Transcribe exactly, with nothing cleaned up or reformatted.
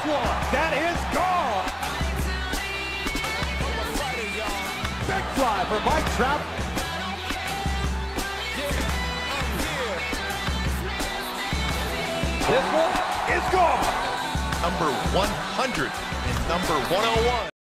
one. That is gone. Big fly for Mike Trout. This one is gone. Number one hundred and number one oh one.